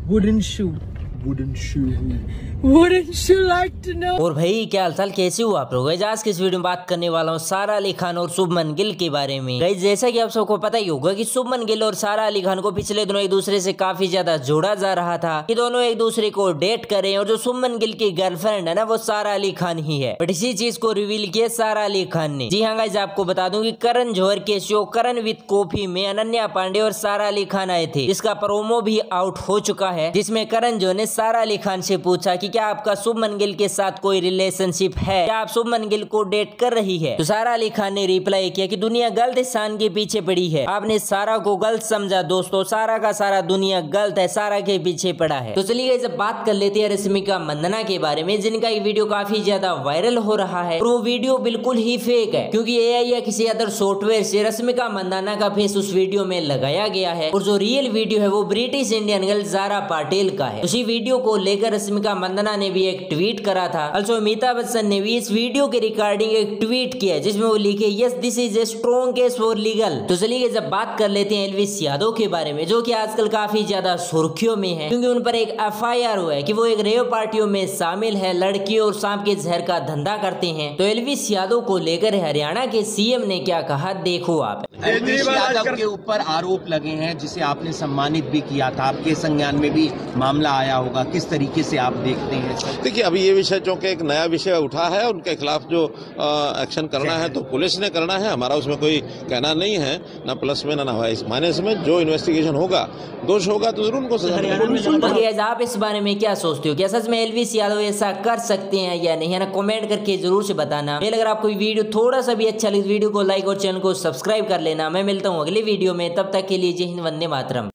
wooden shoe. Wooden shoe. Wouldn't you like to know? और भाई क्या हालचाल, कैसे हो आप लोग। आज की इस वीडियो में बात करने वाला हूँ सारा अली खान और शुभमन गिल के बारे में। गाइस जैसा कि आप सबको पता ही होगा कि शुभमन गिल और सारा अली खान को पिछले दिनों एक दूसरे से काफी ज्यादा जोड़ा जा रहा था कि दोनों एक दूसरे को डेट करें, और जो शुभमन गिल की गर्लफ्रेंड है ना वो सारा अली खान ही है। बट इसी चीज को रिवील किया सारा अली खान ने। जी हाँ गाइस, आपको बता दूं कि करण जौहर के शो करण विद कॉफी में अनन्या पांडे और सारा अली खान आए थे, जिसका प्रोमो भी आउट हो चुका है, जिसमें करण जौहर ने सारा अली खान से पूछा कि क्या आपका शुभमन गिल के साथ कोई रिलेशनशिप है, क्या आप शुभमन गिल को डेट कर रही है। तो सारा अली खान ने रिप्लाई किया कि दुनिया गलत इंसान के पीछे पड़ी है, आपने सारा को गलत समझा दोस्तों, सारा का सारा दुनिया गलत है, सारा के पीछे पड़ा है। तो चलिए जब बात कर लेते हैं रश्मिका मंदाना के बारे में, जिनका एक वीडियो काफी ज्यादा वायरल हो रहा है, और वो वीडियो बिल्कुल ही फेक है, क्योंकि AI या किसी अदर सॉफ्टवेयर से रश्मिका मंदाना का फेस उस वीडियो में लगाया गया है, और जो रियल वीडियो है वो British Indian girl Zara Patil का है। उसी वीडियो को लेकर रश्मिका मंदाना ने भी एक ट्वीट करा था। also अमिताभ बच्चन ने भी इस वीडियो के रिगार्डिंग एक ट्वीट किया है, जिसमें वो लिखे yes this is a strong case for legal. तो चलिए जब बात कर लेते हैं एल्विस यादव के बारे में, जो कि आजकल काफी ज्यादा सुर्खियों में है, क्योंकि उन पर एक FIR हुआ है कि वो एक रेव पार्टियों में शामिल है, लड़कियों और सांप के जहर का धंधा करते हैं। तो एल्विस यादव को लेकर हरियाणा के CM ने क्या कहा, देखो आप। एल्विस यादव के ऊपर आरोप लगे हैं, जिसे आपने सम्मानित भी किया था, आपके संज्ञान में भी मामला आया होगा, किस तरीके से आप देखते हैं? देखिए अभी ये विषय जो कि एक नया विषय उठा है, उनके खिलाफ जो एक्शन करना है तो पुलिस ने करना है, हमारा उसमें कोई कहना नहीं है, ना प्लस में ना माइनस में। जो इन्वेस्टिगेशन होगा, दोष होगा तो जरूर उनको सजा मिलेगी। आप इस बारे में क्या सोचते हो, क्या सच में एल्विस यादव ऐसा कर सकते हैं या नहीं, है ना, कमेंट करके जरूर से बताना। अगर आपको वीडियो थोड़ा सा भी अच्छा लगे, वीडियो को लाइक और चैनल को सब्सक्राइब कर लेना। मैं मिलता हूँ अगले वीडियो में, तब तक के लिए जय हिंद, वंदे मातरम।